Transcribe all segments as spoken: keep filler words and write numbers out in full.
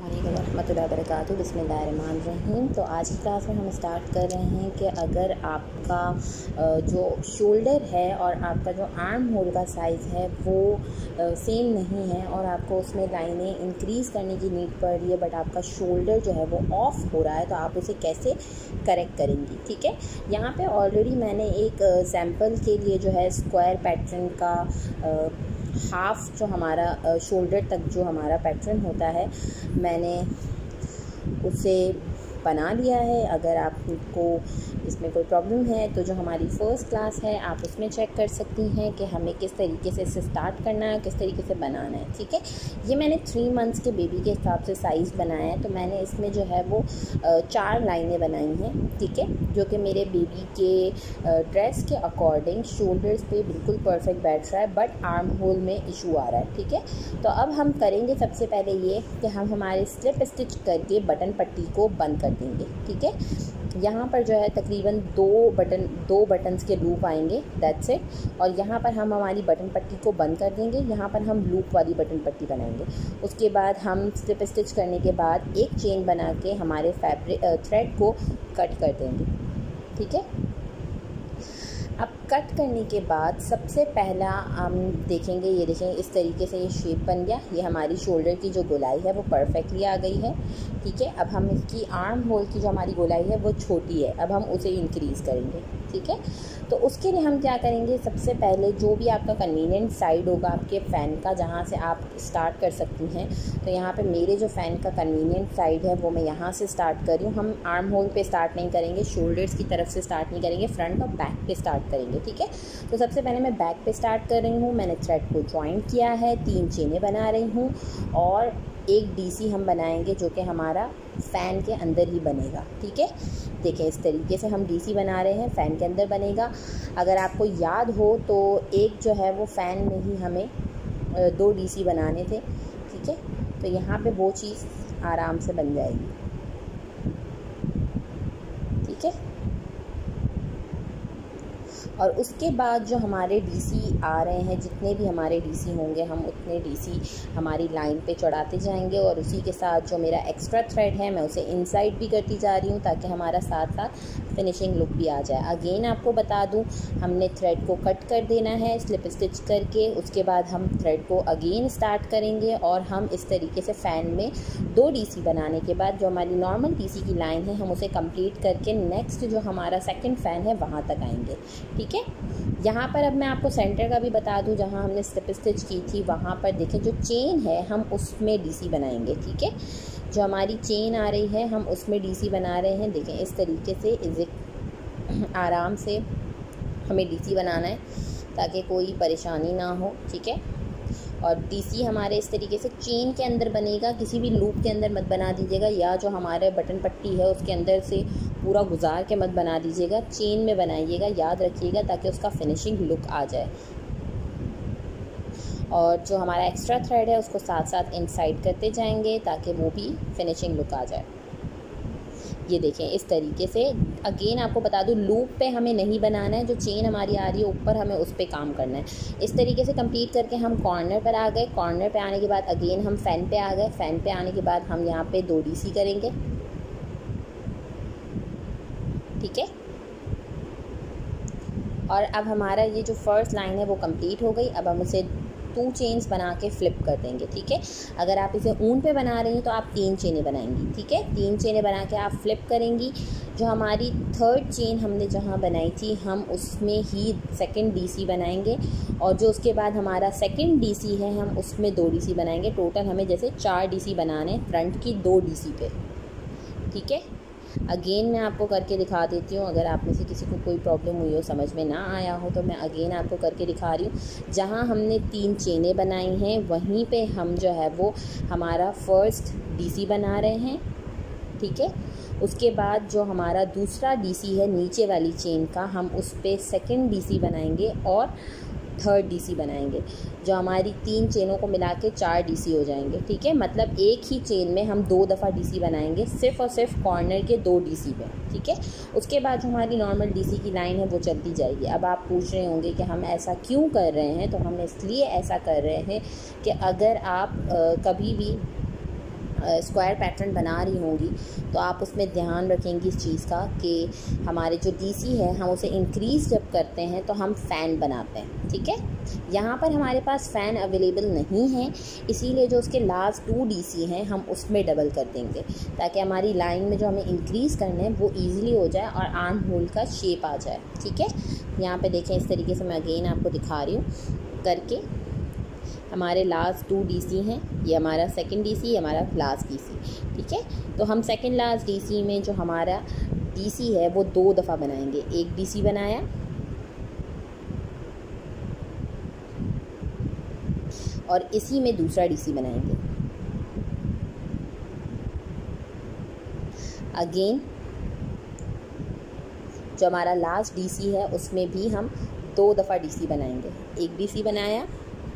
रहमतुल्लाहि व बरकातुहू। बिस्मिल्लाहिर्रहमानिर्रहीम। तो आज की क्लास में हम स्टार्ट कर रहे हैं कि अगर आपका जो शोल्डर है और आपका जो आर्म होल का साइज़ है वो सेम नहीं है और आपको उसमें लाइनें इंक्रीज़ करने की नीड पड़ रही है, बट आपका शोल्डर जो है वो ऑफ हो रहा है, तो आप उसे कैसे करेक्ट करेंगी। ठीक है, यहाँ पे ऑलरेडी मैंने एक सैम्पल के लिए जो है स्क्वायर पैटर्न का हाफ़ जो हमारा शोल्डर तक जो हमारा पैटर्न होता है मैंने उसे बना लिया है। अगर आपको इसमें कोई प्रॉब्लम है तो जो हमारी फ़र्स्ट क्लास है आप उसमें चेक कर सकती हैं कि हमें किस तरीके से इसे स्टार्ट करना है, किस तरीके से बनाना है। ठीक है, ये मैंने थ्री मंथ्स के बेबी के हिसाब से साइज़ बनाया है, तो मैंने इसमें जो है वो चार लाइनें बनाई हैं। ठीक है, जो कि मेरे बेबी के ड्रेस के अकॉर्डिंग शोल्डर्स पे बिल्कुल परफेक्ट बैठ रहा है, बट आर्म होल में इशू आ रहा है। ठीक है, तो अब हम करेंगे सबसे पहले ये कि हम हमारे स्लिप स्टिच करके बटन पट्टी को बंद कर देंगे। ठीक है, यहाँ पर जो है तकरीबन दो बटन दो बटन्स के लूप आएंगे, दैट्स इट। और यहाँ पर हम हमारी बटन पट्टी को बंद कर देंगे, यहाँ पर हम लूप वाली बटन पट्टी बनाएंगे। उसके बाद हम स्लिप स्टिच करने के बाद एक चेन बना के हमारे फैब्रिक थ्रेड को कट कर देंगे। ठीक है, अब कट करने के बाद सबसे पहला हम देखेंगे, ये देखें इस तरीके से ये शेप बन गया। ये हमारी शोल्डर की जो गोलाई है वो परफेक्टली आ गई है। ठीक है, अब हम इसकी आर्म होल की जो हमारी गोलाई है वो छोटी है, अब हम उसे इंक्रीज़ करेंगे। ठीक है, तो उसके लिए हम क्या करेंगे, सबसे पहले जो भी आपका कन्वीनियंट साइड होगा आपके फ़ैन का, जहाँ से आप स्टार्ट कर सकती हैं, तो यहाँ पे मेरे जो फ़ैन का कन्वीनियंट साइड है वो मैं यहाँ से स्टार्ट कर रही हूँ। हम आर्म होल पे स्टार्ट नहीं करेंगे, शोल्डर्स की तरफ से स्टार्ट नहीं करेंगे, फ्रंट और बैक पे स्टार्ट करेंगे। ठीक है, तो सबसे पहले मैं बैक पे स्टार्ट कर रही हूँ। मैंने थ्रेड को ज्वाइन किया है, तीन चेनें बना रही हूँ और एक डीसी हम बनाएंगे जो कि हमारा फ़ैन के अंदर ही बनेगा। ठीक है, देखें इस तरीके से हम डीसी बना रहे हैं, फ़ैन के अंदर बनेगा। अगर आपको याद हो तो एक जो है वो फ़ैन में ही हमें दो डीसी बनाने थे। ठीक है, तो यहाँ पे वो चीज़ आराम से बन जाएगी। ठीक है, और उसके बाद जो हमारे डीसी आ रहे हैं, जितने भी हमारे डीसी होंगे हम उतने डीसी हमारी लाइन पे चढ़ाते जाएंगे और उसी के साथ जो मेरा एक्स्ट्रा थ्रेड है मैं उसे इनसाइड भी करती जा रही हूँ ताकि हमारा साथ साथ फिनिशिंग लुक भी आ जाए। अगेन आपको बता दूँ, हमने थ्रेड को कट कर देना है स्लिप स्टिच करके, उसके बाद हम थ्रेड को अगेन स्टार्ट करेंगे और हम इस तरीके से फ़ैन में दो डीसी बनाने के बाद जो हमारी नॉर्मल डीसी की लाइन है हम उसे कंप्लीट करके नेक्स्ट जो हमारा सेकंड फ़ैन है वहाँ तक आएंगे। ठीक है, यहाँ पर अब मैं आपको सेंटर का भी बता दूँ, जहाँ हमने स्लिप स्टिच की थी वहाँ पर देखें जो चेन है हम उसमें डीसी बनाएंगे। ठीक है, जो हमारी चेन आ रही है हम उसमें डीसी बना रहे हैं। देखें इस तरीके से इज आराम से हमें डीसी बनाना है ताकि कोई परेशानी ना हो। ठीक है, और डीसी हमारे इस तरीके से चेन के अंदर बनेगा, किसी भी लूप के अंदर मत बना दीजिएगा या जो हमारे बटन पट्टी है उसके अंदर से पूरा गुजार के मत बना दीजिएगा, चेन में बनाइएगा, याद रखिएगा, ताकि उसका फिनिशिंग लुक आ जाए। और जो हमारा एक्स्ट्रा थ्रेड है उसको साथ साथ इनसाइड करते जाएंगे ताकि वो भी फिनिशिंग लुक आ जाए। ये देखें इस तरीके से। अगेन आपको बता दूं, लूप पे हमें नहीं बनाना है, जो चेन हमारी आ रही है ऊपर हमें उस पे काम करना है। इस तरीके से कंप्लीट करके हम कॉर्नर पर आ गए। कॉर्नर पे आने के बाद अगेन हम फ़ैन पे आ गए। फ़ैन पे आने के बाद हम यहाँ पे दो डीसी करेंगे। ठीक है, और अब हमारा ये जो फर्स्ट लाइन है वो कंप्लीट हो गई। अब हम उसे टू चेन्स बना के फ्लिप कर देंगे। ठीक है, अगर आप इसे ऊन पे बना रही हैं तो आप तीन चेनें बनाएंगी। ठीक है, तीन चेनें बना के आप फ्लिप करेंगी। जो हमारी थर्ड चेन हमने जहाँ बनाई थी हम उसमें ही सेकंड डीसी बनाएंगे और जो उसके बाद हमारा सेकंड डीसी है हम उसमें दो डीसी बनाएंगे। टोटल हमें जैसे चार डीसी बनाने फ्रंट की दो डीसी पे। ठीक है, अगेन मैं आपको करके दिखा देती हूँ, अगर आप में से किसी को कोई प्रॉब्लम हुई हो, समझ में ना आया हो, तो मैं अगेन आपको करके दिखा रही हूँ। जहाँ हमने तीन चेनें बनाई हैं वहीं पे हम जो है वो हमारा फर्स्ट डीसी बना रहे हैं। ठीक है, उसके बाद जो हमारा दूसरा डीसी है नीचे वाली चेन का हम उस पर सेकेंड डीसी बनाएंगे और थर्ड डीसी बनाएंगे। जो हमारी तीन चेनों को मिला के चार डीसी हो जाएंगे। ठीक है, मतलब एक ही चेन में हम दो दफ़ा डीसी बनाएंगे, सिर्फ और सिर्फ कॉर्नर के दो डीसी पे। ठीक है, उसके बाद जो हमारी नॉर्मल डीसी की लाइन है वो चलती जाएगी। अब आप पूछ रहे होंगे कि हम ऐसा क्यों कर रहे हैं, तो हम इसलिए ऐसा कर रहे हैं कि अगर आप आ, कभी भी स्क्वायर पैटर्न बना रही होंगी तो आप उसमें ध्यान रखेंगी इस चीज़ का कि हमारे जो डीसी है हम उसे इंक्रीज़ जब करते हैं तो हम फ़ैन बनाते हैं, ठीक है। यहाँ पर हमारे पास फ़ैन अवेलेबल नहीं है, इसीलिए जो उसके लास्ट टू डीसी हैं हम उसमें डबल कर देंगे ताकि हमारी लाइन में जो हमें इंक्रीज़ करना है वो ईज़िली हो जाए और आर्म होल का शेप आ जाए, ठीक है। यहाँ पे देखें इस तरीके से मैं अगेन आपको दिखा रही हूँ करके। हमारे लास्ट टू डीसी हैं, ये हमारा सेकंड डीसी, ये हमारा लास्ट डीसी, ठीक है। तो हम सेकंड लास्ट डीसी में जो हमारा डीसी है वो दो दफ़ा बनाएंगे। एक डीसी बनाया और इसी में दूसरा डीसी बनाएंगे। अगेन जो हमारा लास्ट डीसी है उसमें भी हम दो दफ़ा डीसी बनाएंगे। एक डीसी बनाया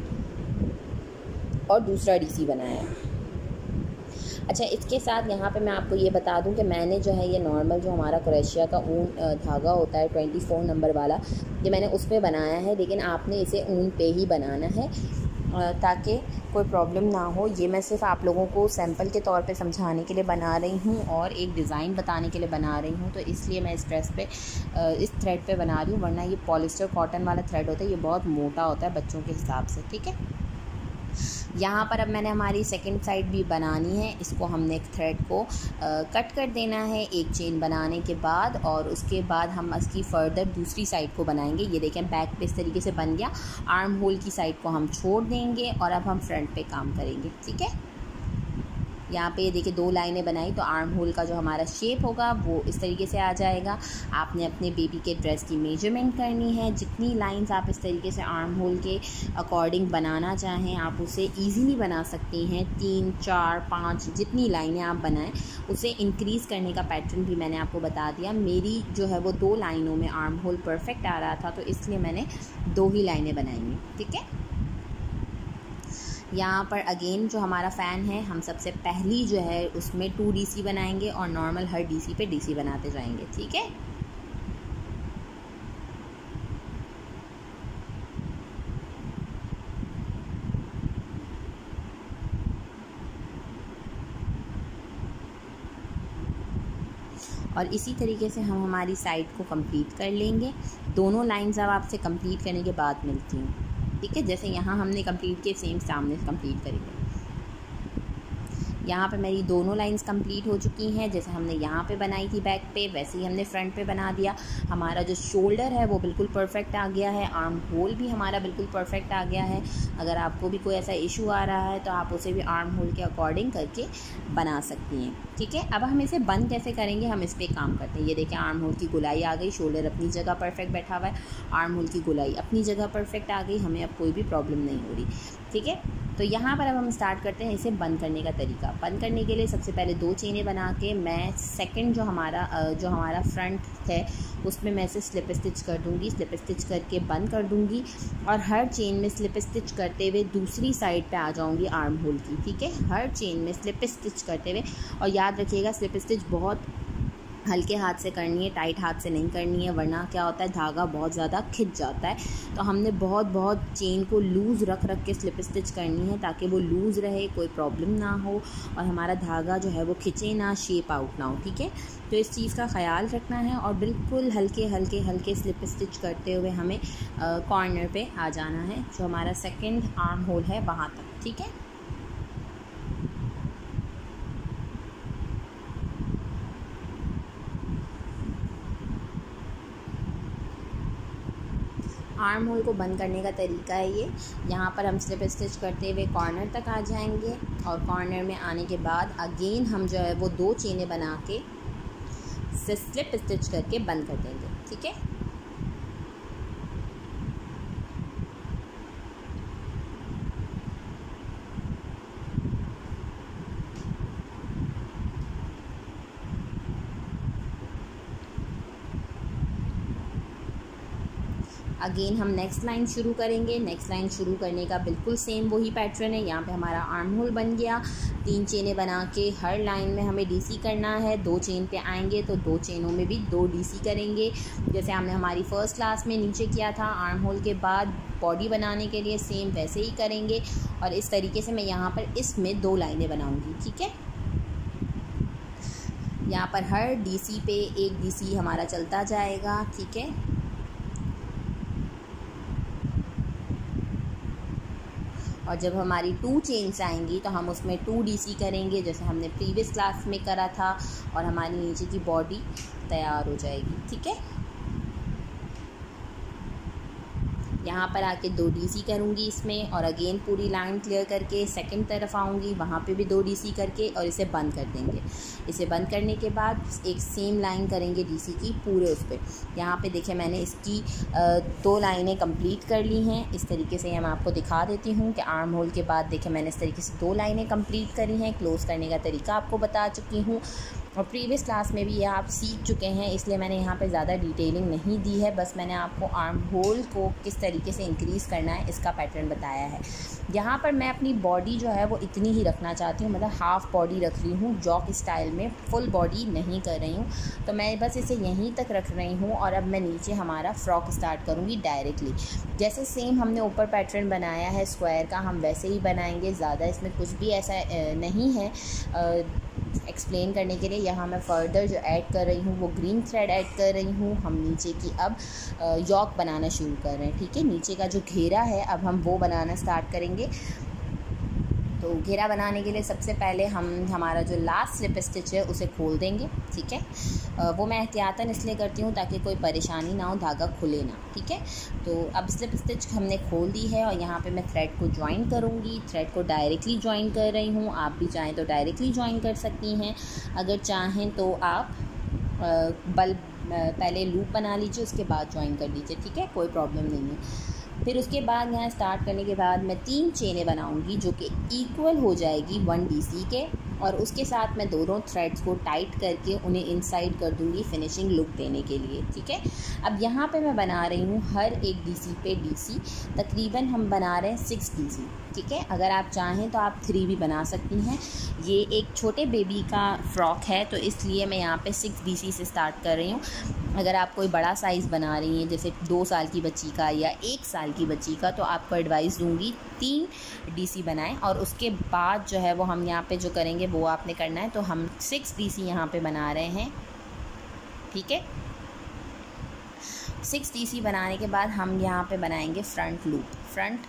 और दूसरा डीसी बनाया। अच्छा, इसके साथ यहाँ पे मैं आपको ये बता दूँ कि मैंने जो है ये नॉर्मल जो हमारा क्रोशिया का ऊन धागा होता है ट्वेंटी फोर नंबर वाला, ये मैंने उस पर बनाया है, लेकिन आपने इसे ऊन पे ही बनाना है ताकि कोई प्रॉब्लम ना हो। ये मैं सिर्फ आप लोगों को सैंपल के तौर पे समझाने के लिए बना रही हूँ और एक डिज़ाइन बताने के लिए बना रही हूँ, तो इसलिए मैं इस ड्रेस पे इस थ्रेड पे बना रही हूँ, वरना ये पॉलिस्टर कॉटन वाला थ्रेड होता है, ये बहुत मोटा होता है बच्चों के हिसाब से, ठीक है। यहाँ पर अब मैंने हमारी सेकंड साइड भी बनानी है, इसको हमने एक थ्रेड को आ, कट कर देना है एक चेन बनाने के बाद, और उसके बाद हम इसकी फर्दर दूसरी साइड को बनाएंगे। ये देखें बैक पे इस तरीके से बन गया। आर्म होल की साइड को हम छोड़ देंगे और अब हम फ्रंट पे काम करेंगे, ठीक है। यहाँ पे देखिए दो लाइनें बनाई तो आर्म होल का जो हमारा शेप होगा वो इस तरीके से आ जाएगा। आपने अपने बेबी के ड्रेस की मेजरमेंट करनी है, जितनी लाइंस आप इस तरीके से आर्म होल के अकॉर्डिंग बनाना चाहें आप उसे इजीली बना सकती हैं। तीन चार पाँच जितनी लाइनें आप बनाएं उसे इंक्रीज़ करने का पैटर्न भी मैंने आपको बता दिया। मेरी जो है वो दो लाइनों में आर्म होल परफेक्ट आ रहा था तो इसलिए मैंने दो ही लाइनें बनाई, ठीक है। यहाँ पर अगेन जो हमारा फ़ैन है हम सबसे पहली जो है उसमें टू डीसी बनाएंगे और नॉर्मल हर डीसी पे डीसी बनाते जाएंगे, ठीक है। और इसी तरीके से हम हमारी साइड को कंप्लीट कर लेंगे। दोनों लाइंस अब आपसे कंप्लीट करने के बाद मिलती हूँ, ठीक है। जैसे यहाँ हमने कंप्लीट किए सेम सामने से कंप्लीट करेंगे। यहाँ पे मेरी दोनों लाइंस कंप्लीट हो चुकी हैं। जैसे हमने यहाँ पे बनाई थी बैक पे, वैसे ही हमने फ्रंट पे बना दिया। हमारा जो शोल्डर है वो बिल्कुल परफेक्ट आ गया है, आर्म होल भी हमारा बिल्कुल परफेक्ट आ गया है। अगर आपको भी कोई ऐसा इशू आ रहा है तो आप उसे भी आर्म होल के अकॉर्डिंग करके बना सकती हैं, ठीक है। अब हम इसे बंद कैसे करेंगे हम इस पर काम करते हैं। ये देखिए आर्म होल की गुलाई आ गई, शोल्डर अपनी जगह परफेक्ट बैठा हुआ है, आर्म होल की गुलाई अपनी जगह परफेक्ट आ गई, हमें अब कोई भी प्रॉब्लम नहीं हो रही, ठीक है। तो यहाँ पर अब हम स्टार्ट करते हैं इसे बंद करने का तरीका। बंद करने के लिए सबसे पहले दो चेनें बना के मैं सेकंड जो हमारा जो हमारा फ्रंट है उसमें मैं इसे स्लिप स्टिच कर दूँगी। स्लिप स्टिच करके बंद कर दूँगी और हर चेन में स्लिप स्टिच करते हुए दूसरी साइड पे आ जाऊँगी आर्म होल की, ठीक है। हर चेन में स्लिप स्टिच करते हुए, और याद रखिएगा स्लिप स्टिच बहुत हल्के हाथ से करनी है, टाइट हाथ से नहीं करनी है, वरना क्या होता है धागा बहुत ज़्यादा खिंच जाता है। तो हमने बहुत बहुत चेन को लूज़ रख रख के स्लिप स्टिच करनी है ताकि वो लूज़ रहे, कोई प्रॉब्लम ना हो और हमारा धागा जो है वो खिंचे ना, शेप आउट ना हो, ठीक है। तो इस चीज़ का ख्याल रखना है और बिल्कुल हल्के हल्के हल्के स्लिप स्टिच करते हुए हमें कॉर्नर पे आ जाना है जो हमारा सेकेंड आर्म होल है वहाँ तक, ठीक है। आर्म होल को बंद करने का तरीका है ये। यहाँ पर हम स्लिप स्टिच करते हुए कॉर्नर तक आ जाएंगे और कॉर्नर में आने के बाद अगेन हम जो है वो दो चेनें बना के स्लिप स्टिच करके बंद कर देंगे, ठीक है। अगेन हम नेक्स्ट लाइन शुरू करेंगे। नेक्स्ट लाइन शुरू करने का बिल्कुल सेम वही पैटर्न है। यहाँ पे हमारा आर्म होल बन गया। तीन चेनें बना के हर लाइन में हमें डीसी करना है। दो चेन पे आएंगे तो दो चेनों में भी दो डीसी करेंगे, जैसे हमने हमारी फ़र्स्ट क्लास में नीचे किया था। आर्म होल के बाद बॉडी बनाने के लिए सेम वैसे ही करेंगे और इस तरीके से मैं यहाँ पर इसमें दो लाइनें बनाऊँगी, ठीक है। यहाँ पर हर डीसी पे एक डीसी हमारा चलता जाएगा, ठीक है। और जब हमारी टू चेन्स आएंगी तो हम उसमें टू डीसी करेंगे, जैसे हमने प्रीवियस क्लास में करा था, और हमारी नीचे की बॉडी तैयार हो जाएगी, ठीक है। यहाँ पर आके दो डीसी करूँगी इसमें, और अगेन पूरी लाइन क्लियर करके सेकंड तरफ आऊँगी, वहाँ पे भी दो डीसी करके और इसे बंद कर देंगे। इसे बंद करने के बाद एक सेम लाइन करेंगे डीसी की पूरे उस पर। यहाँ पे देखिए मैंने इसकी दो लाइनें कंप्लीट कर ली हैं। इस तरीके से मैं आपको दिखा देती हूँ कि आर्म होल के बाद देखिए मैंने इस तरीके से दो लाइनें कंप्लीट करी हैं। क्लोज़ करने का तरीका आपको बता चुकी हूँ, और प्रीवियस क्लास में भी ये आप सीख चुके हैं, इसलिए मैंने यहाँ पे ज़्यादा डिटेलिंग नहीं दी है। बस मैंने आपको आर्म होल को किस तरीके से इंक्रीज़ करना है इसका पैटर्न बताया है। यहाँ पर मैं अपनी बॉडी जो है वो इतनी ही रखना चाहती हूँ, मतलब हाफ़ बॉडी रख रही हूँ, जॉक स्टाइल में, फुल बॉडी नहीं कर रही हूँ। तो मैं बस इसे यहीं तक रख रही हूँ, और अब मैं नीचे हमारा फ्रॉक स्टार्ट करूँगी डायरेक्टली। जैसे सेम हमने ऊपर पैटर्न बनाया है स्क्वायर का, हम वैसे ही बनाएंगे। ज़्यादा इसमें कुछ भी ऐसा नहीं है एक्सप्लेन करने के लिए। यहाँ मैं फ़र्दर जो ऐड कर रही हूँ वो ग्रीन थ्रेड ऐड कर रही हूँ। हम नीचे की अब यॉक बनाना शुरू कर रहे हैं, ठीक है। नीचे का जो घेरा है अब हम वो बनाना स्टार्ट करेंगे। तो घेरा बनाने के लिए सबसे पहले हम हमारा जो लास्ट स्लिप स्टिच है उसे खोल देंगे, ठीक है। वो मैं एहतियातन इसलिए करती हूँ ताकि कोई परेशानी ना हो, धागा खुले ना, ठीक है। तो अब स्लिप स्टिच हमने खोल दी है, और यहाँ पे मैं थ्रेड को ज्वाइन करूँगी। थ्रेड को डायरेक्टली ज्वाइन कर रही हूँ, आप भी चाहें तो डायरेक्टली ज्वाइन कर सकती हैं। अगर चाहें तो आप बल पहले लूप बना लीजिए, उसके बाद ज्वाइन कर लीजिए, ठीक है, कोई प्रॉब्लम नहीं है। फिर उसके बाद यहाँ स्टार्ट करने के बाद मैं तीन चेनें बनाऊंगी जो कि इक्वल हो जाएगी वन डीसी के, और उसके साथ मैं दोनों थ्रेड्स को टाइट करके उन्हें इनसाइड कर दूंगी फिनिशिंग लुक देने के लिए, ठीक है। अब यहाँ पे मैं बना रही हूँ हर एक डीसी पे डीसी, तकरीबन हम बना रहे हैं सिक्स डीसी, ठीक है। अगर आप चाहें तो आप थ्री भी बना सकती हैं। ये एक छोटे बेबी का फ्रॉक है तो इसलिए मैं यहाँ पे सिक्स डीसी से स्टार्ट कर रही हूँ। अगर आप कोई बड़ा साइज़ बना रही हैं, जैसे दो साल की बच्ची का या एक साल की बच्ची का, तो आपको एडवाइस दूंगी तीन डीसी बनाएं, और उसके बाद जो है वो हम यहाँ पे जो करेंगे वो आपने करना है। तो हम सिक्स डीसी यहाँ पे बना रहे हैं, ठीक है। सिक्स डीसी बनाने के बाद हम यहाँ पे बनाएंगे front loop. Front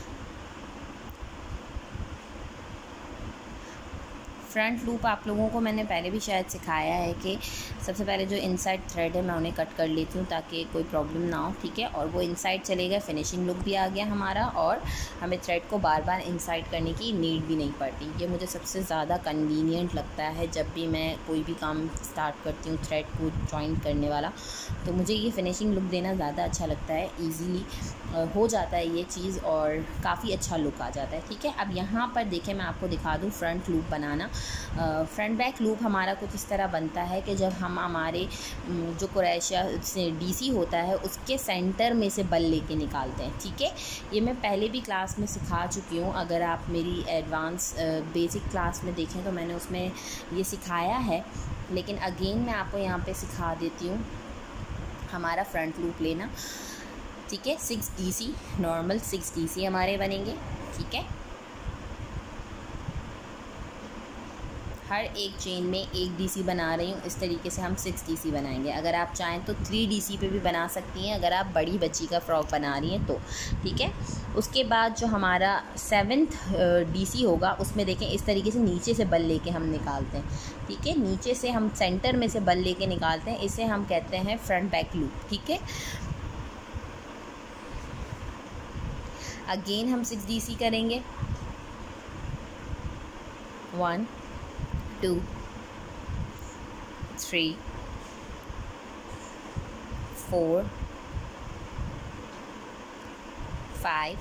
front loop आप लोगों को मैंने पहले भी शायद सिखाया है कि सबसे पहले जो इनसाइड थ्रेड है मैं उन्हें कट कर लेती हूँ ताकि कोई प्रॉब्लम ना हो, ठीक है। और वो इनसाइड चले गए, फिनिशिंग लुक भी आ गया हमारा, और हमें थ्रेड को बार बार इनसाइड करने की नीड भी नहीं पड़ती। ये मुझे सबसे ज़्यादा कन्वीनियंट लगता है जब भी मैं कोई भी काम स्टार्ट करती हूँ थ्रेड को जॉइन करने वाला, तो मुझे ये फिनिशिंग लुक देना ज़्यादा अच्छा लगता है। ईज़िली हो जाता है ये चीज़ और काफ़ी अच्छा लुक आ जाता है, ठीक है। अब यहाँ पर देखें मैं आपको दिखा दूँ फ्रंट लूप बनाना। फ्रंट बैक लूप हमारा कुछ इस तरह बनता है कि जब हम हमारे जो क्रोशिया से डीसी होता है उसके सेंटर में से बल लेके निकालते हैं, ठीक है। ये मैं पहले भी क्लास में सिखा चुकी हूँ। अगर आप मेरी एडवांस बेसिक क्लास में देखें तो मैंने उसमें ये सिखाया है, लेकिन अगेन मैं आपको यहाँ पे सिखा देती हूँ हमारा फ्रंट लूप लेना, ठीक है। Six DC normal six DC हमारे बनेंगे, ठीक है। हर एक चेन में एक डीसी बना रही हूँ, इस तरीके से हम सिक्स डीसी बनाएंगे। अगर आप चाहें तो थ्री डीसी पे भी बना सकती हैं अगर आप बड़ी बच्ची का फ्रॉक बना रही हैं तो, ठीक है। उसके बाद जो हमारा सेवन्थ डीसी होगा उसमें देखें इस तरीके से नीचे से बल लेके हम निकालते हैं, ठीक है। नीचे से हम सेंटर में से बल लेके निकालते हैं, इसे हम कहते हैं फ्रंट बैक लूप, ठीक है। अगेन हम सिक्स डीसी करेंगे, one two three four five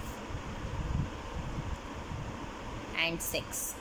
and six.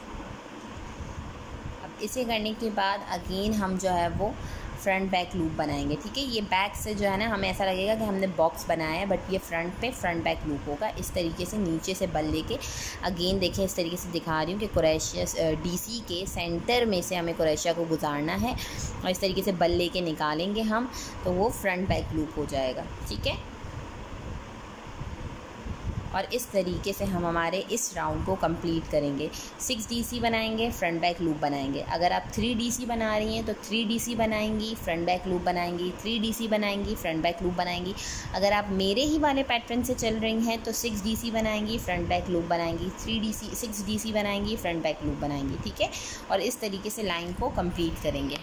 अब इसे करने के बाद अगेन हम जो है वो फ्रंट बैक लूप बनाएंगे, ठीक है। ये बैक से जो है ना हमें ऐसा लगेगा कि हमने बॉक्स बनाया है, बट ये फ्रंट पे फ्रंट बैक लूप होगा। इस तरीके से नीचे से बल लेके अगेन देखें इस तरीके से दिखा रही हूँ कि क्रोशिया डीसी के सेंटर में से हमें क्रोशिया को गुजारना है, और इस तरीके से बल लेके निकालेंगे हम तो वो फ्रंट बैक लूप हो जाएगा, ठीक है। और इस तरीके से हम हमारे इस राउंड को कंप्लीट करेंगे। सिक्स डीसी बनाएंगे, फ्रंट बैक लूप बनाएंगे। अगर आप थ्री डीसी बना रही हैं तो थ्री डीसी बनाएंगी, फ्रंट बैक लूप बनाएंगी, थ्री डीसी बनाएंगी, फ्रंट बैक लूप बनाएंगी। अगर आप मेरे ही वाले पैटर्न से चल रही हैं तो सिक्स डीसी बनाएंगी, फ्रंट बैक लूप बनाएंगी, थ्री डीसी सिक्स डीसी बनाएंगी, फ्रंट बैक लूप बनाएंगी। ठीक है, और इस तरीके से लाइन को कंप्लीट करेंगे।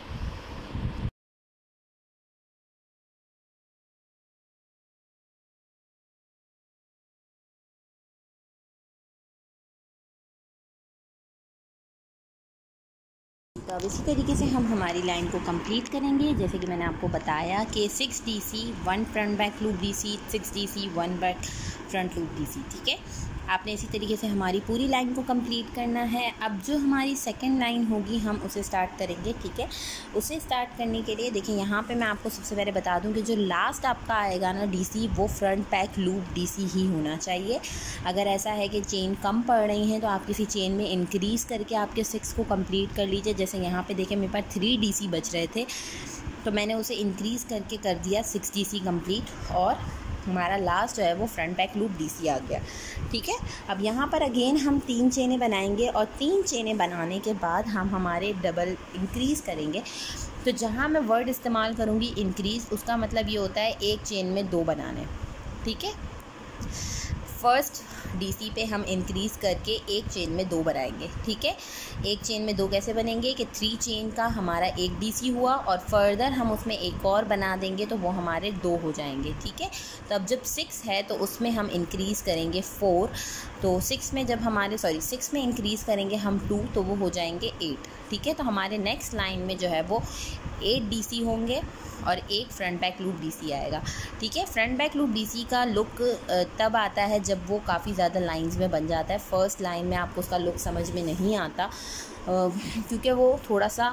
तो अब इसी तरीके से हम हमारी लाइन को कंप्लीट करेंगे। जैसे कि मैंने आपको बताया कि six DC one front back loop DC, six DC one back front loop DC. ठीक है, आपने इसी तरीके से हमारी पूरी लाइन को कंप्लीट करना है। अब जो हमारी सेकंड लाइन होगी हम उसे स्टार्ट करेंगे। ठीक है, उसे स्टार्ट करने के लिए देखिए यहाँ पे मैं आपको सबसे पहले बता दूं कि जो लास्ट आपका आएगा ना डीसी, वो फ्रंट बैक लूप डीसी ही होना चाहिए। अगर ऐसा है कि चेन कम पड़ रही हैं तो आप किसी चेन में इंक्रीज़ करके आपके सिक्स को कंप्लीट कर लीजिए। जैसे यहाँ पे देखिए मेरे पास थ्री डीसी बच रहे थे तो मैंने उसे इंक्रीज़ करके कर दिया सिक्स डीसी कंप्लीट, और हमारा लास्ट जो है वो फ्रंट बैक लूप डीसी आ गया। ठीक है, अब यहाँ पर अगेन हम तीन चेनें बनाएंगे और तीन चेनें बनाने के बाद हम हमारे डबल इंक्रीज़ करेंगे। तो जहाँ मैं वर्ड इस्तेमाल करूँगी इंक्रीज़, उसका मतलब ये होता है एक चेन में दो बनाने। ठीक है, फर्स्ट डीसी पे हम इंक्रीज़ करके एक चेन में दो बनाएंगे। ठीक है, एक चेन में दो कैसे बनेंगे कि थ्री चेन का हमारा एक डीसी हुआ और फर्दर हम उसमें एक और बना देंगे तो वो हमारे दो हो जाएंगे। ठीक है, तो अब जब सिक्स है तो उसमें हम इंक्रीज़ करेंगे फोर, तो सिक्स में जब हमारे सॉरी सिक्स में इंक्रीज़ करेंगे हम टू तो वो हो जाएंगे एट। ठीक है, तो हमारे नेक्स्ट लाइन में जो है वो एट डीसी होंगे और एक फ्रंट बैक लूप डीसी आएगा। ठीक है, फ्रंट बैक लूप डीसी का लुक तब आता है जब वो काफ़ी ज़्यादा लाइंस में बन जाता है। फर्स्ट लाइन में आपको उसका लुक समझ में नहीं आता क्योंकि वो थोड़ा सा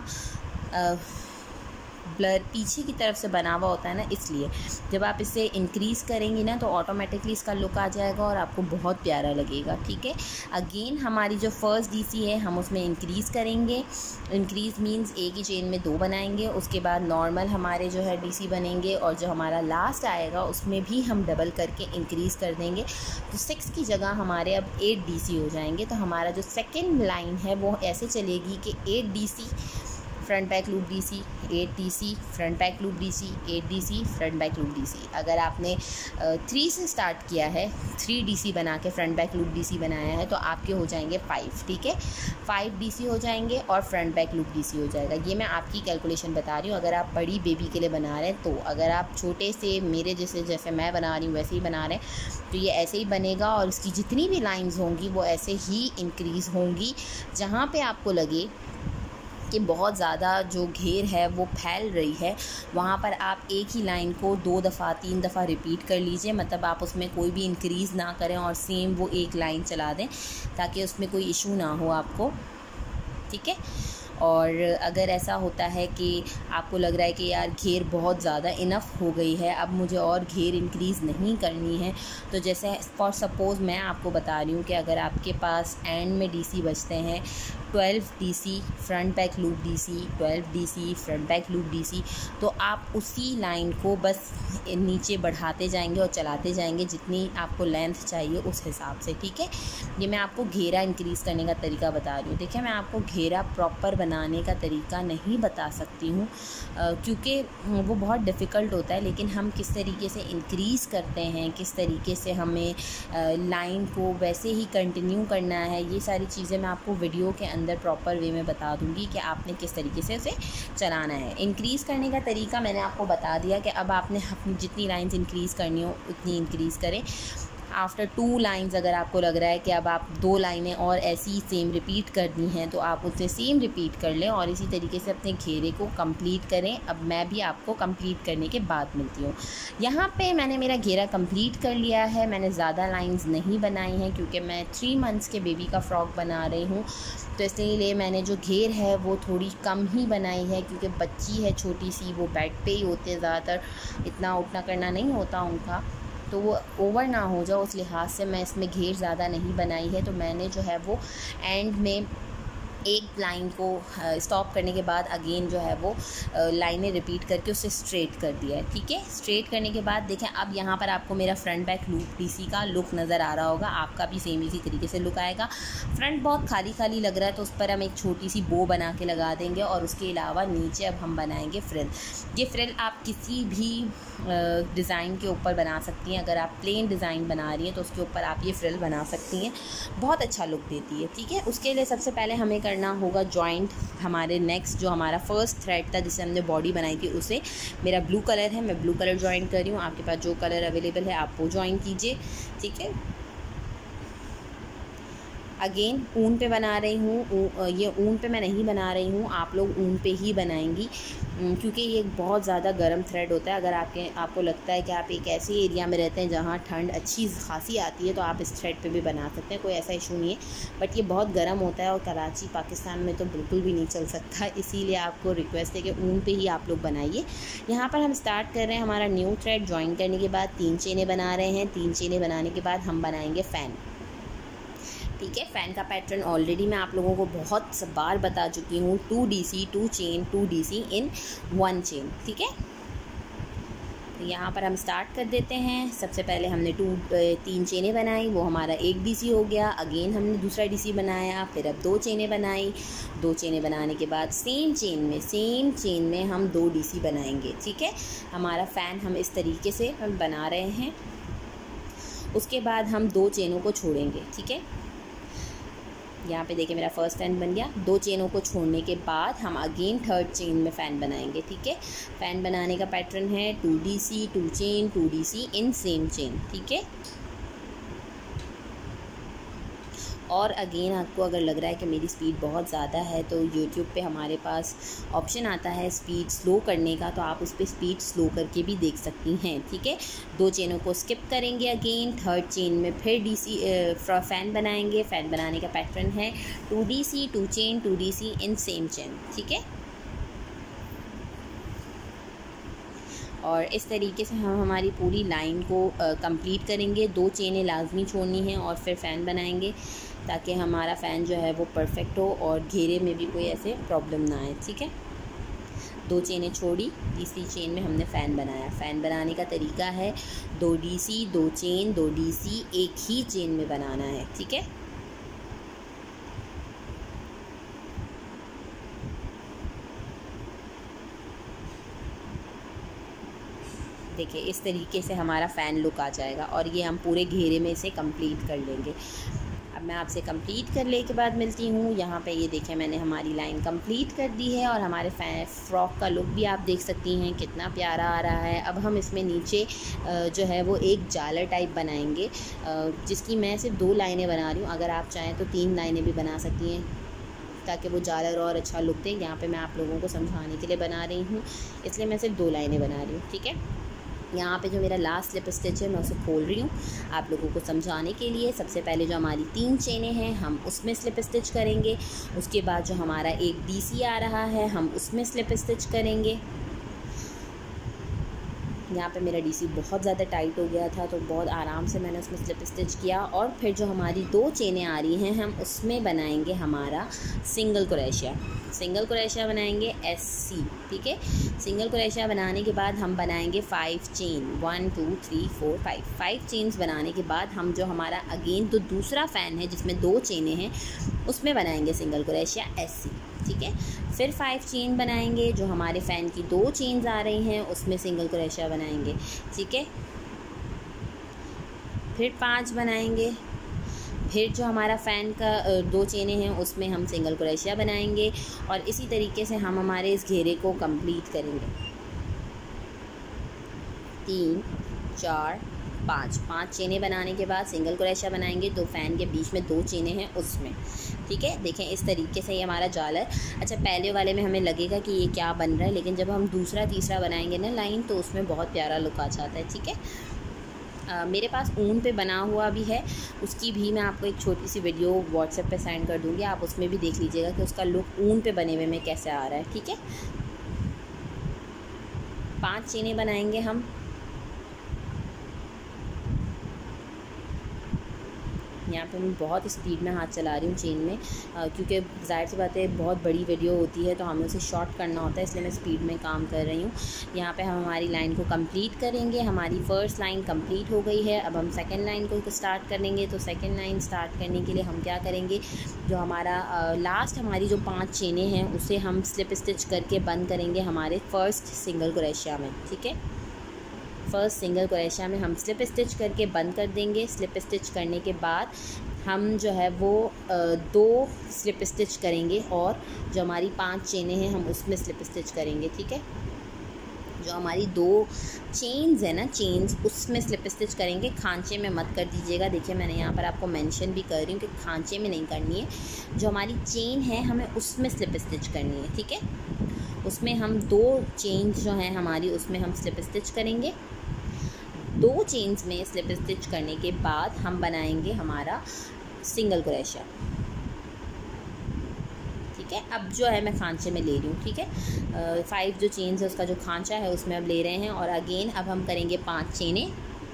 ब्लर पीछे की तरफ से बना हुआ होता है ना, इसलिए जब आप इसे इंक्रीज़ करेंगी ना तो ऑटोमेटिकली इसका लुक आ जाएगा और आपको बहुत प्यारा लगेगा। ठीक है, अगेन हमारी जो फर्स्ट डीसी है हम उसमें इंक्रीज़ करेंगे। इंक्रीज़ मींस एक ही चेन में दो बनाएंगे, उसके बाद नॉर्मल हमारे जो है डीसी बनेंगे और जो हमारा लास्ट आएगा उसमें भी हम डबल करके इंक्रीज़ कर देंगे। तो सिक्स की जगह हमारे अब एट डीसी हो जाएंगे। तो हमारा जो सेकेंड लाइन है वो ऐसे चलेगी कि eight DC front back loop DC, eight DC front back loop DC, eight DC front back loop DC. अगर आपने थ्री से स्टार्ट किया है, थ्री डीसी बना के फ्रंट बैक लूप डीसी बनाया है तो आपके हो जाएंगे फाइव। ठीक है, फाइव डीसी हो जाएंगे और फ्रंट बैक लूप डीसी हो जाएगा। ये मैं आपकी कैलकुलेशन बता रही हूँ। अगर आप बड़ी बेबी के लिए बना रहे हैं तो, अगर आप छोटे से मेरे जैसे जैसे मैं बना रही हूँ वैसे ही बना रहे हैं तो ये ऐसे ही बनेगा और इसकी जितनी भी लाइन्स होंगी वो ऐसे ही इंक्रीज़ होंगी। जहाँ पे आपको लगे कि बहुत ज़्यादा जो घेर है वो फैल रही है वहाँ पर आप एक ही लाइन को दो दफ़ा तीन दफ़ा रिपीट कर लीजिए। मतलब आप उसमें कोई भी इंक्रीज़ ना करें और सेम वो एक लाइन चला दें ताकि उसमें कोई इशू ना हो आपको। ठीक है, और अगर ऐसा होता है कि आपको लग रहा है कि यार घेर बहुत ज़्यादा इनफ हो गई है, अब मुझे और घेर इंक्रीज़ नहीं करनी है, तो जैसे फॉर सपोज़ मैं आपको बता रही हूँ कि अगर आपके पास एंड में डीसी बचते हैं twelve DC front back loop DC, twelve DC front back loop DC, तो आप उसी लाइन को बस नीचे बढ़ाते जाएंगे और चलाते जाएंगे जितनी आपको लेंथ चाहिए उस हिसाब से। ठीक है, ये मैं आपको घेरा इंक्रीज़ करने का तरीका बता रही हूँ। देखिए, मैं आपको घेरा प्रॉपर बनाने का तरीका नहीं बता सकती हूँ क्योंकि वो बहुत डिफ़िकल्ट होता है, लेकिन हम किस तरीके से इंक्रीज़ करते हैं, किस तरीके से हमें लाइन को वैसे ही कंटिन्यू करना है, ये सारी चीज़ें मैं आपको वीडियो के अंदर प्रॉपर वे में बता दूंगी कि आपने किस तरीके से उसे चलाना है। इंक्रीज़ करने का तरीका मैंने आपको बता दिया कि अब आपने अपनी जितनी लाइंस इंक्रीज़ करनी हो उतनी इंक्रीज़ करें। आफ्टर टू लाइंस अगर आपको लग रहा है कि अब आप दो लाइनें और ऐसी सेम रिपीट करनी हैं तो आप उससे सेम रिपीट कर लें और इसी तरीके से अपने घेरे को कंप्लीट करें। अब मैं भी आपको कंप्लीट करने के बाद मिलती हूँ। यहाँ पे मैंने मेरा घेरा कंप्लीट कर लिया है। मैंने ज़्यादा लाइंस नहीं बनाई हैं क्योंकि मैं थ्री मंथ्स के बेबी का फ्रॉक बना रही हूँ, तो इसलिए मैंने जो घेर है वो थोड़ी कम ही बनाई है क्योंकि बच्ची है छोटी सी, वो बेड पे ही होते हैं ज़्यादातर, इतना उठना करना नहीं होता उनका, तो वो ओवर ना हो जाए उस लिहाज से मैं इसमें घेर ज़्यादा नहीं बनाई है। तो मैंने जो है वो एंड में एक लाइन को स्टॉप करने के बाद अगेन जो है वो लाइनें रिपीट करके उसे स्ट्रेट कर दिया है। ठीक है, स्ट्रेट करने के बाद देखें अब यहाँ पर आपको मेरा फ्रंट बैक लूप डीसी का लुक नज़र आ रहा होगा। आपका भी सेम इसी तरीके से लुक आएगा। फ्रंट बहुत खाली खाली लग रहा है तो उस पर हम एक छोटी सी बो बना के लगा देंगे और उसके अलावा नीचे अब हम बनाएंगे फ्रिल। ये फ्रिल आप किसी भी डिज़ाइन के ऊपर बना सकती हैं। अगर आप प्लेन डिज़ाइन बना रही हैं तो उसके ऊपर आप ये फ्रिल बना सकती हैं, बहुत अच्छा लुक देती है। ठीक है, उसके लिए सबसे पहले हमें करना होगा जॉइंट। हमारे नेक्स्ट जो हमारा फर्स्ट थ्रेड था जिसे हमने बॉडी बनाई थी उसे, मेरा ब्लू कलर है, मैं ब्लू कलर ज्वाइन कर रही हूँ। आपके पास जो कलर अवेलेबल है आप वो ज्वाइन कीजिए। ठीक है, अगेन ऊन पे बना रही हूँ। ये ऊन पे मैं नहीं बना रही हूँ, आप लोग ऊन पे ही बनाएंगी क्योंकि ये बहुत ज़्यादा गर्म थ्रेड होता है। अगर आपके आपको लगता है कि आप एक ऐसे एरिया में रहते हैं जहाँ ठंड अच्छी खासी आती है तो आप इस थ्रेड पे भी बना सकते हैं, कोई ऐसा इशू नहीं है। बट ये बहुत गर्म होता है और कराची पाकिस्तान में तो बिल्कुल भी नहीं चल सकता, इसीलिए आपको रिक्वेस्ट है कि ऊन पे ही आप लोग बनाइए। यहाँ पर हम स्टार्ट कर रहे हैं हमारा न्यू थ्रेड। ज्वाइन करने के बाद तीन चेनें बना रहे हैं। तीन चेनें बनाने के बाद हम बनाएंगे फ़ैन। ठीक है, फ़ैन का पैटर्न ऑलरेडी मैं आप लोगों को बहुत बार बता चुकी हूँ। Two D C two chain two D C in one chain. ठीक है, तो यहाँ पर हम स्टार्ट कर देते हैं। सबसे पहले हमने टू तीन चेनें बनाई, वो हमारा एक डी सी हो गया। अगेन हमने दूसरा डी सी बनाया, फिर अब दो चेनें बनाई। दो चेनें बनाने के बाद सेम चेन में सेम चेन में हम दो डी सी बनाएंगे। ठीक है, हमारा फ़ैन हम इस तरीके से हम बना रहे हैं। उसके बाद हम दो चेनों को छोड़ेंगे। ठीक है, यहाँ पे देखिए मेरा फर्स्ट फ़ैन बन गया। दो चेनों को छोड़ने के बाद हम अगेन थर्ड चेन में फ़ैन बनाएंगे। ठीक है, फ़ैन बनाने का पैटर्न है two D C two chain two D C in same chain. ठीक है, और अगेन आपको अगर लग रहा है कि मेरी स्पीड बहुत ज़्यादा है तो यूट्यूब पे हमारे पास ऑप्शन आता है स्पीड स्लो करने का, तो आप उस पर स्पीड स्लो करके भी देख सकती हैं। ठीक है, दो चेनों को स्किप करेंगे। अगेन थर्ड चेन में फिर डी सी फ़ैन बनाएंगे। फ़ैन बनाने का पैटर्न है two D C two chain two D C in same chain. ठीक है, और इस तरीके से हम हमारी पूरी लाइन को कंप्लीट करेंगे। दो चेनें लाजमी छोड़नी हैं और फिर फ़ैन बनाएंगे ताकि हमारा फ़ैन जो है वो परफेक्ट हो और घेरे में भी कोई ऐसे प्रॉब्लम ना आए। ठीक है, दो चेनें छोड़ी, तीसरी चेन में हमने फ़ैन बनाया। फ़ैन बनाने का तरीका है दो डी सी दो चेन दो डी सी एक ही चेन में बनाना है। ठीक है, देखिए इस तरीके से हमारा फ़ैन लुक आ जाएगा और ये हम पूरे घेरे में इसे कंप्लीट कर लेंगे। अब मैं आपसे कंप्लीट कर ले के बाद मिलती हूँ। यहाँ पे ये देखें मैंने हमारी लाइन कंप्लीट कर दी है और हमारे फ्रॉक का लुक भी आप देख सकती हैं कितना प्यारा आ रहा है। अब हम इसमें नीचे जो है वो एक झालर टाइप बनाएंगे, जिसकी मैं सिर्फ दो लाइनें बना रही हूँ। अगर आप चाहें तो तीन लाइनें भी बना सकती हैं ताकि वो झालर और अच्छा लुक दे। यहाँ पे मैं आप लोगों को समझाने के लिए बना रही हूँ, इसलिए मैं सिर्फ दो लाइनें बना रही हूँ। ठीक है, यहाँ पे जो मेरा लास्ट स्लिप स्टिच है मैं उसे खोल रही हूँ आप लोगों को समझाने के लिए। सबसे पहले जो हमारी तीन चेनें हैं हम उसमें स्लिप स्टिच करेंगे। उसके बाद जो हमारा एक डीसी आ रहा है हम उसमें स्लिप स्टिच करेंगे। यहाँ पे मेरा डीसी बहुत ज़्यादा टाइट हो गया था तो बहुत आराम से मैंने उसमें स्लिप स्टिच किया। और फिर जो हमारी दो चेनें आ रही हैं हम उसमें बनाएंगे हमारा सिंगल क्रोशिया। सिंगल क्रोशिया बनाएंगे एस सी। ठीक है, सिंगल क्रोशिया बनाने के बाद हम बनाएंगे five chain, one two three four five five chains बनाने के बाद हम जो हमारा अगेन तो दूसरा फ़ैन है जिसमें दो चेनें हैं उसमें बनाएंगे सिंगल क्रोशिया एस सी। ठीक है, फिर फाइव चेन बनाएंगे, जो हमारे फ़ैन की दो चेन्स आ रही हैं उसमें सिंगल क्रोशिया बनाएंगे। ठीक है, फिर पांच बनाएंगे, फिर जो हमारा फ़ैन का दो चेनें हैं उसमें हम सिंगल क्रोशिया बनाएंगे और इसी तरीके से हम हमारे इस घेरे को कंप्लीट करेंगे। तीन चार पाँच पाँच चेनें बनाने के बाद सिंगल क्रोशिया बनाएंगे। दो फ़ैन के बीच में दो चेनें हैं उसमें। ठीक है, देखें इस तरीके से ये हमारा जालर। अच्छा, पहले वाले में हमें लगेगा कि ये क्या बन रहा है, लेकिन जब हम दूसरा तीसरा बनाएंगे ना लाइन तो उसमें बहुत प्यारा लुक आ जाता है। ठीक है, आ, मेरे पास ऊन पे बना हुआ भी है, उसकी भी मैं आपको एक छोटी सी वीडियो व्हाट्सएप पे सेंड कर दूँगी, आप उसमें भी देख लीजिएगा कि उसका लुक ऊन पे बने हुए में कैसे आ रहा है। ठीक है, पाँच चेनें बनाएंगे हम। यहाँ पे मैं बहुत स्पीड में हाथ चला रही हूँ चेन में, क्योंकि ज़ाहिर सी बात है बहुत बड़ी वीडियो होती है तो हमें उसे शॉर्ट करना होता है, इसलिए मैं स्पीड में काम कर रही हूँ। यहाँ पे हम हमारी लाइन को कंप्लीट करेंगे। हमारी फ़र्स्ट लाइन कंप्लीट हो गई है। अब हम सेकंड लाइन को स्टार्ट करेंगे। तो सेकंड लाइन स्टार्ट करने के लिए हम क्या करेंगे, जो हमारा लास्ट हमारी जो पांच चेनें हैं उसे हम स्लिप स्टिच करके बंद करेंगे हमारे फर्स्ट सिंगल क्रोशिया में। ठीक है, फर्स्ट सिंगल क्रोशिया में हम स्लिप स्टिच करके बंद कर देंगे। स्लिप स्टिच करने के बाद हम जो है वो दो स्लिप स्टिच करेंगे और जो हमारी पांच चेनें हैं हम उसमें स्लिप स्टिच करेंगे। ठीक है, जो हमारी दो चेन्स है ना, चेन्स उसमें स्लिप स्टिच करेंगे, खांचे में मत कर दीजिएगा। देखिए मैंने यहाँ पर आपको मेंशन भी कर रही हूँ कि खांचे में नहीं करनी है। जो हमारी चेन है हमें उसमें स्लिप स्टिच करनी है। ठीक है, उसमें हम दो चेन्स जो हैं हमारी उसमें हम स्लिप स्टिच करेंगे। दो चेन्स में स्लिप स्टिच करने के बाद हम बनाएंगे हमारा सिंगल क्रोशिया। ठीक है, अब जो है मैं खांचे में ले रही हूँ। ठीक है, फाइव जो चेन्स है उसका जो खांचा है उसमें अब ले रहे हैं और अगेन अब हम करेंगे पांच चेनें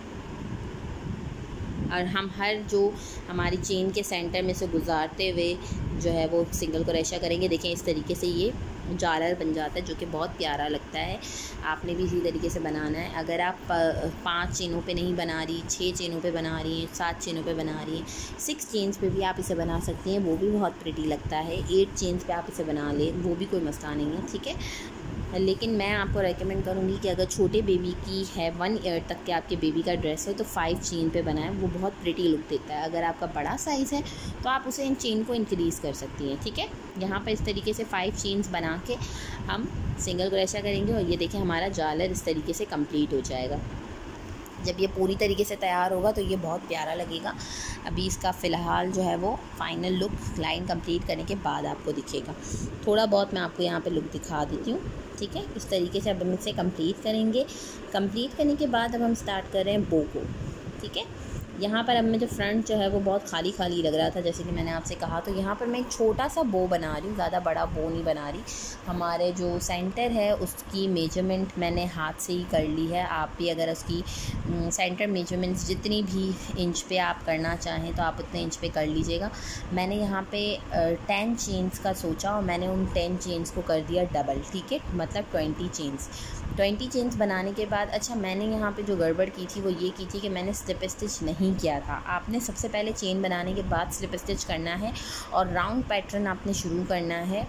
और हम हर जो हमारी चेन के सेंटर में से गुजारते हुए जो है वो सिंगल क्रोशिया करेंगे। देखें इस तरीके से ये झालर बन जाता है जो कि बहुत प्यारा लगता है। आपने भी इसी तरीके से बनाना है। अगर आप पांच चेनों पे नहीं बना रही, छः चेनों पे बना रही हैं, सात चेनों पे बना रही हैं, सिक्स चेन्स पे भी आप इसे बना सकती हैं, वो भी बहुत प्रिटी लगता है। एट चेन्स पे आप इसे बना लें, वो भी कोई मसला नहीं है। ठीक है, लेकिन मैं आपको रेकमेंड करूँगी कि अगर छोटे बेबी की है, वन ईयर तक के आपके बेबी का ड्रेस है तो फाइव चेन पे बनाएं, वो बहुत प्रिटी लुक देता है। अगर आपका बड़ा साइज़ है तो आप उसे इन चेन को इंक्रीज़ कर सकती हैं। ठीक है, यहाँ पर इस तरीके से फाइव चेन्स बना के हम सिंगल क्रोशिया करेंगे और ये देखें हमारा झालर इस तरीके से कंप्लीट हो जाएगा। जब ये पूरी तरीके से तैयार होगा तो ये बहुत प्यारा लगेगा। अभी इसका फ़िलहाल जो है वो फाइनल लुक लाइन कंप्लीट करने के बाद आपको दिखेगा। थोड़ा बहुत मैं आपको यहाँ पे लुक दिखा देती हूँ। ठीक है, इस तरीके से अब हम इसे कंप्लीट करेंगे। कंप्लीट करने के बाद अब हम स्टार्ट कर रहे हैं बो को। ठीक है, यहाँ पर अब मैं जो फ्रंट जो है वो बहुत खाली खाली लग रहा था, जैसे कि मैंने आपसे कहा, तो यहाँ पर मैं एक छोटा सा बो बना रही हूँ, ज़्यादा बड़ा बो नहीं बना रही। हमारे जो सेंटर है उसकी मेजरमेंट मैंने हाथ से ही कर ली है। आप भी अगर उसकी सेंटर मेजरमेंट्स जितनी भी इंच पे आप करना चाहें तो आप उतने इंच पे कर लीजिएगा। मैंने यहाँ पे टेन चेन्स का सोचा और मैंने उन टेन चेन्स को कर दिया डबल। ठीक है, मतलब ट्वेंटी चेन्स। ट्वेंटी चेन्स बनाने के बाद अच्छा मैंने यहाँ पे जो गड़बड़ की थी वो ये की थी कि मैंने स्लिप स्टिच नहीं किया था। आपने सबसे पहले चेन बनाने के बाद स्लिप स्टिच करना है और राउंड पैटर्न आपने शुरू करना है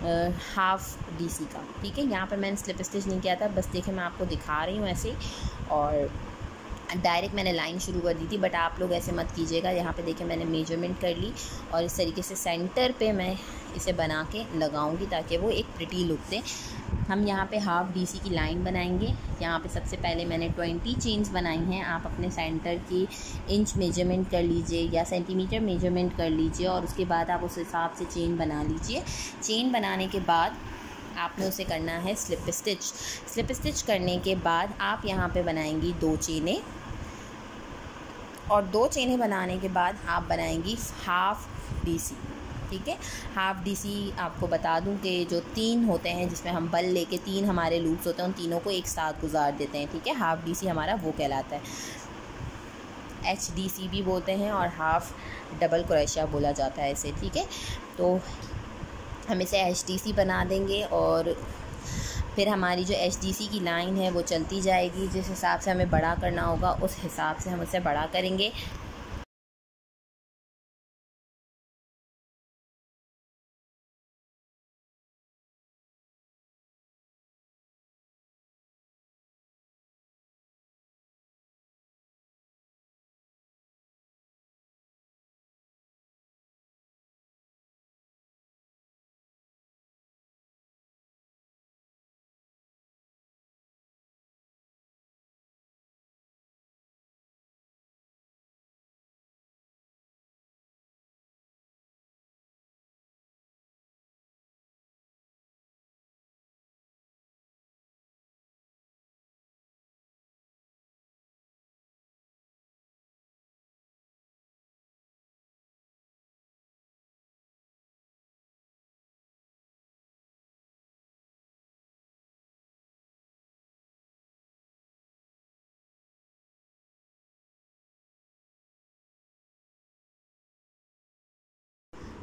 हाफ डीसी का। ठीक है, यहाँ पर मैंने स्लिप स्टिच नहीं किया था, बस देखिए मैं आपको दिखा रही हूँ ऐसे, और डायरेक्ट मैंने लाइन शुरू कर दी थी, बट आप लोग ऐसे मत कीजिएगा। यहाँ पे देखिए मैंने मेजरमेंट कर ली और इस तरीके से सेंटर पे मैं इसे बना के लगाऊंगी ताकि वो एक प्रिटी लुक दे। हम यहाँ पे हाफ डीसी की लाइन बनाएंगे। यहाँ पे सबसे पहले मैंने ट्वेंटी चेन्स बनाई हैं। आप अपने सेंटर की इंच मेजरमेंट कर लीजिए या सेंटीमीटर मेजरमेंट कर लीजिए और उसके बाद आप उस हिसाब से चेन बना लीजिए। चेन बनाने के बाद आपने उसे करना है स्लिप स्टिच। स्लिप स्टिच करने के बाद आप यहाँ पे बनाएंगी दो चेनें और दो चेनें बनाने के बाद आप बनाएंगी हाफ डीसी। ठीक है, हाफ डीसी आपको बता दूं कि जो तीन होते हैं जिसमें हम बल लेके तीन हमारे लूप्स होते हैं उन तीनों को एक साथ गुजार देते हैं। ठीक है, हाफ डीसी हमारा वो कहलाता है। एच डी सी भी बोलते हैं और हाफ डबल क्रोशिया बोला जाता है इसे। ठीक है, तो हम इसे एच डी सी बना देंगे और फिर हमारी जो एच डी सी की लाइन है वो चलती जाएगी। जिस हिसाब से हमें बड़ा करना होगा उस हिसाब से हम उसे बड़ा करेंगे।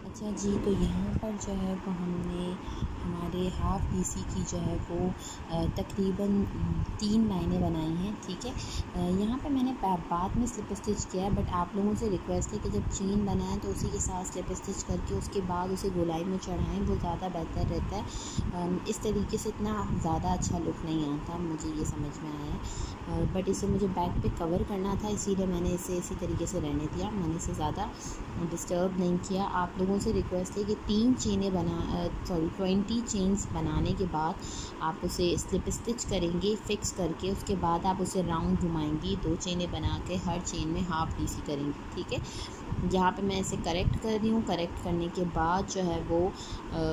अच्छा जी, तो यहाँ पर जो है वो हमने हमारे हाफ़ डीसी की जो है वो तकरीबन तीन लाइनें बनाई हैं, ठीक है। यहाँ पे मैंने बाद में स्लिप स्टिच किया है, बट आप लोगों से रिक्वेस्ट है कि जब चेन बनाएं तो उसी के साथ स्लिप स्टिच करके उसके बाद उसे गोलाई में चढ़ाएं, वो ज़्यादा बेहतर रहता है। इस तरीके से इतना ज़्यादा अच्छा लुक नहीं आता, मुझे ये समझ में आया है। बट इसे मुझे बैक पे कवर करना था, इसीलिए मैंने इसे इसी तरीके से रहने दिया, मैंने इसे ज़्यादा डिस्टर्ब नहीं किया। आप लोगों से रिक्वेस्ट है कि तीन चेनें बना सॉरी ट्वेंटी चेन्स बनाने के बाद आप उसे स्लिप स्टिच करेंगे फिक्स करके, उसके बाद आप उसे राउंड घुमाएंगी, दो चेनें बना के हर चेन में हाफ़ डीसी करेंगी, ठीक है। यहाँ पे मैं इसे करेक्ट कर रही हूँ। करेक्ट करने के बाद जो है वो आ,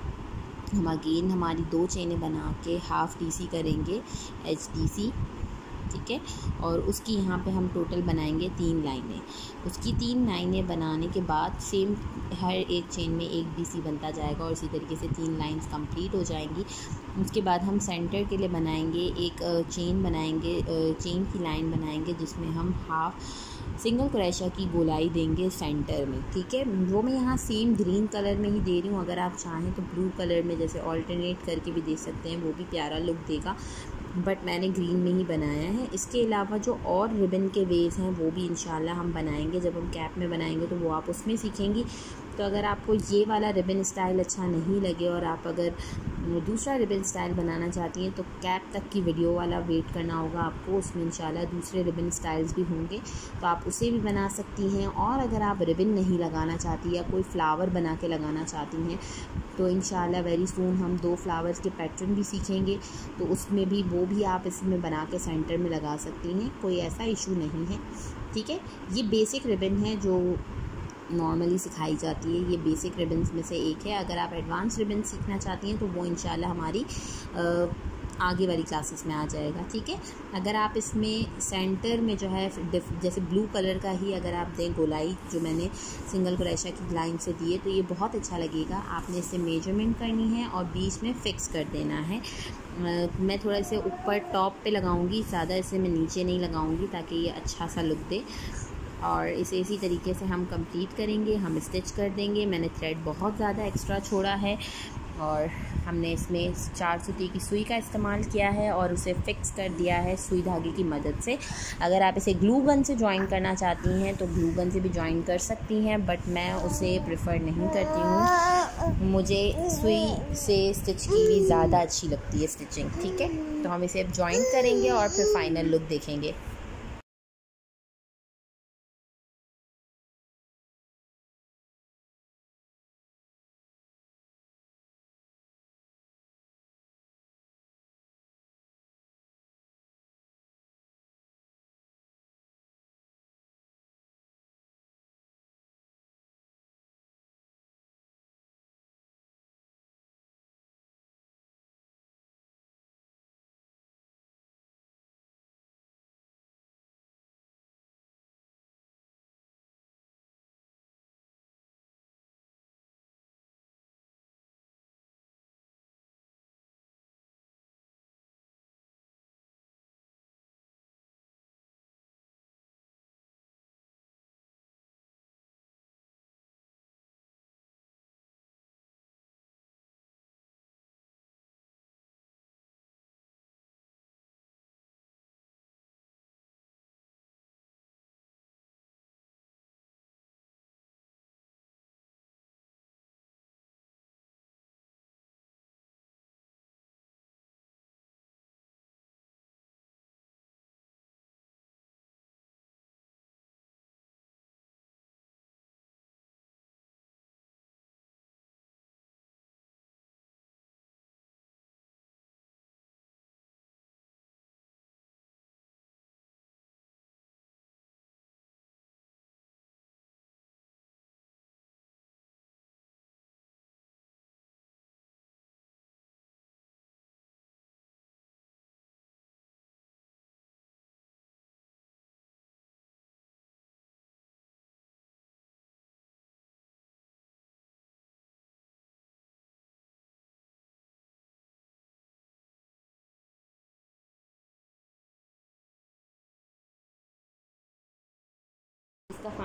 हम अगेन हमारी दो चेनें बना के हाफ़ डीसी करेंगे, एच डीसी, ठीक है। और उसकी यहाँ पे हम टोटल बनाएंगे तीन लाइनें। उसकी तीन लाइनें बनाने के बाद सेम हर एक चेन में एक डीसी बनता जाएगा और इसी तरीके से तीन लाइंस कंप्लीट हो जाएंगी। उसके बाद हम सेंटर के लिए बनाएंगे एक चेन बनाएंगे चेन की लाइन बनाएंगे जिसमें हम हाफ सिंगल क्रोशा की गोलाई देंगे सेंटर में, ठीक है। वो मैं यहाँ सेम ग्रीन कलर में ही दे रही हूँ, अगर आप चाहें तो ब्लू कलर में जैसे ऑल्टरनेट करके भी दे सकते हैं, वो भी प्यारा लुक देगा, बट मैंने ग्रीन में ही बनाया है। इसके अलावा जो और रिबन के वेज हैं वो भी इंशाल्लाह हम बनाएंगे, जब हम कैप में बनाएंगे तो वो आप उसमें सीखेंगी। तो अगर आपको ये वाला रिबन स्टाइल अच्छा नहीं लगे और आप अगर दूसरा रिबन स्टाइल बनाना चाहती हैं तो कैप तक की वीडियो वाला वेट करना होगा आपको, उसमें इंशाल्लाह दूसरे रिबन स्टाइल्स भी होंगे, तो आप उसे भी बना सकती हैं। और अगर आप रिबन नहीं लगाना चाहती या कोई फ्लावर बना के लगाना चाहती हैं तो इंशाल्लाह वेरी सून हम दो फ्लावर्स के पैटर्न भी सीखेंगे, तो उसमें भी वो भी आप इसमें बना के सेंटर में लगा सकती हैं, कोई ऐसा इशू नहीं है, ठीक है। ये बेसिक रिबन है जो नॉर्मली सिखाई जाती है, ये बेसिक रिबन्स में से एक है। अगर आप एडवांस रिबन सीखना चाहती हैं तो वो इंशाल्लाह हमारी आ, आगे वाली क्लासेस में आ जाएगा, ठीक है। अगर आप इसमें सेंटर में जो है जैसे ब्लू कलर का ही अगर आप दें गोलाई जो मैंने सिंगल क्रोशा की लाइन से दी है तो ये बहुत अच्छा लगेगा। आपने इससे मेजरमेंट करनी है और बीच में फ़िक्स कर देना है। आ, मैं थोड़ा इसे ऊपर टॉप पे लगाऊंगी, ज़्यादा इसे मैं नीचे नहीं लगाऊंगी ताकि ये अच्छा सा लुक दे। और इसे इसी तरीके से हम कंप्लीट करेंगे, हम स्टिच कर देंगे। मैंने थ्रेड बहुत ज़्यादा एक्स्ट्रा छोड़ा है और हमने इसमें चार सूती की सुई का इस्तेमाल किया है और उसे फ़िक्स कर दिया है सुई धागे की मदद से। अगर आप इसे ग्लू गन से ज्वाइन करना चाहती हैं तो ग्लू गन से भी ज्वाइन कर सकती हैं, बट मैं उसे प्रेफर नहीं करती हूँ, मुझे सुई से स्टिच की भी ज़्यादा अच्छी लगती है स्टिचिंग, ठीक है। तो हम इसे अब ज्वाइन करेंगे और फिर फाइनल लुक देखेंगे।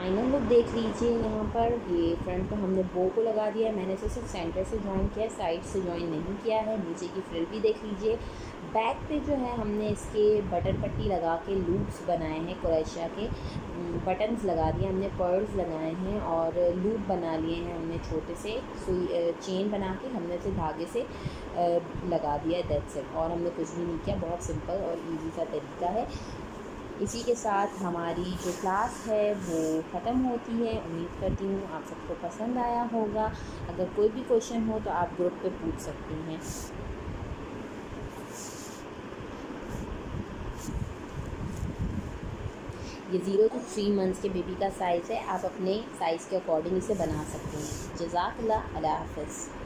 फाइनल लुक देख लीजिए। यहाँ पर ये फ्रंट पे हमने बो को लगा दिया है, मैंने इसे सिर्फ सेंटर से जॉइन किया है, साइड से जॉइन नहीं किया है। नीचे की फ्रिल भी देख लीजिए। बैक पे जो है हमने इसके बटन पट्टी लगा के लूप्स बनाए हैं, क्रोशिया के बटन्स लगा दिए हमने, पर्ल्स लगाए हैं और लूप बना लिए हैं हमने छोटे से सुई चेन बना के हमने इसे धागे से लगा दिया है, दैट्स इट। और हमने कुछ भी नहीं किया, बहुत सिंपल और इजी सा तरीका है। इसी के साथ हमारी जो क्लास है वो ख़त्म होती है। उम्मीद करती हूँ आप सबको पसंद आया होगा। अगर कोई भी क्वेश्चन हो तो आप ग्रुप पे पूछ सकते हैं। ये ज़ीरो टू थ्री मंथ्स के बेबी का साइज़ है, आप अपने साइज़ के अकॉर्डिंग इसे बना सकते हैं। जज़ाकल्लाह, अल्लाह हाफ़िज़।